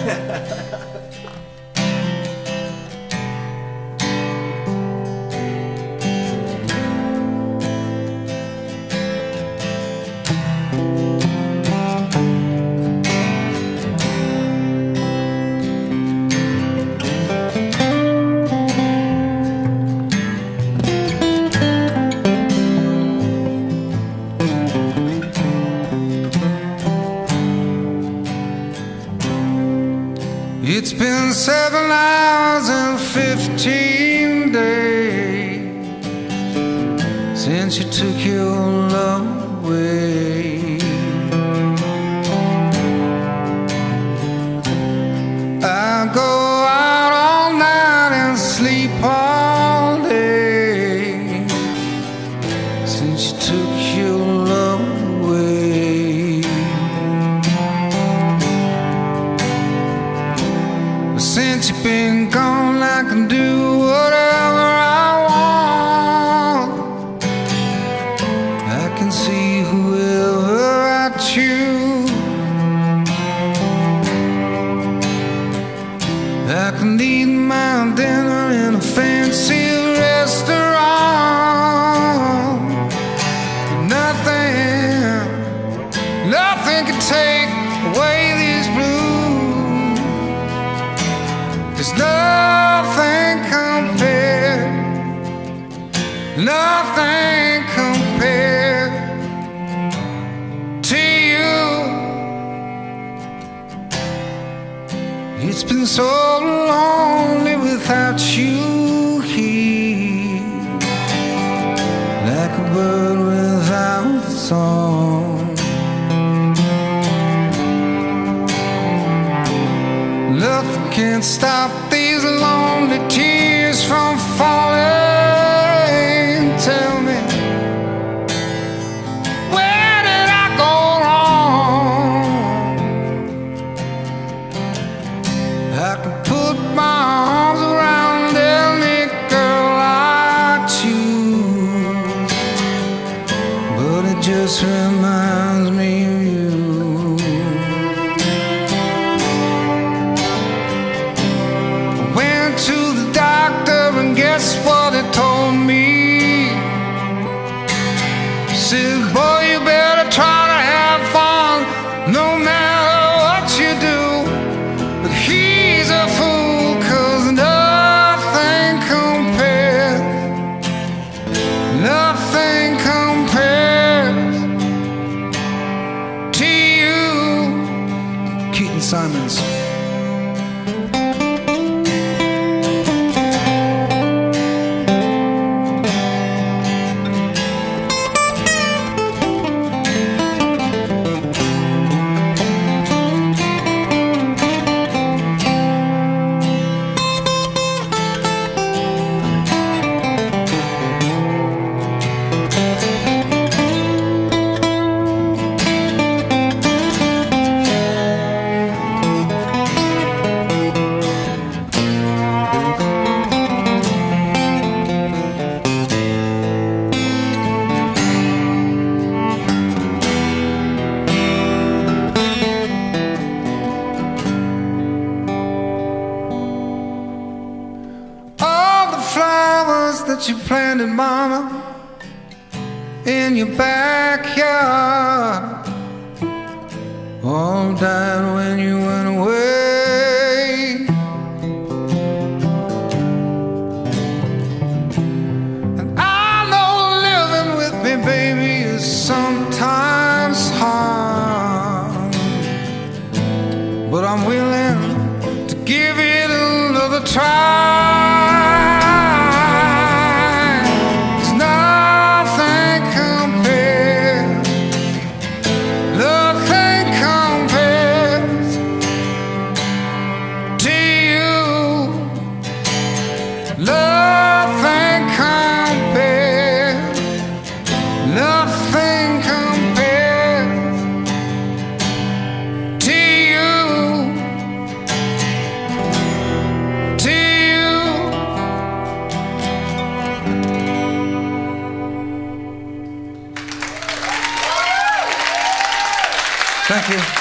It's been 7 hours and 15 days since you took your love away. I go out all night and sleep all day since you took your love away. Since you've been gone, I can do whatever I want. I can see whoever I choose. I can eat my dinner in a fancy restaurant. Nothing can take away these blues. There's nothing compared, nothing compared to you. It's been so lonely without you here, like a bird without a song. Nothing can stop these lonely tears from falling. Tell me, where did I go wrong? I can put my arms around any girl I choose, but it just reminds me of you. Guess what it told me? Said, boy, you better try to have fun no matter what you do. But he's a fool, 'cause nothing compares, nothing compares to you. Keaton Simons. That you planted, mama, in your backyard, all died when you went away. And I know living with me, baby, is sometimes hard, but I'm willing to give it another try. Nothing compares, nothing compares to you, to you. Thank you.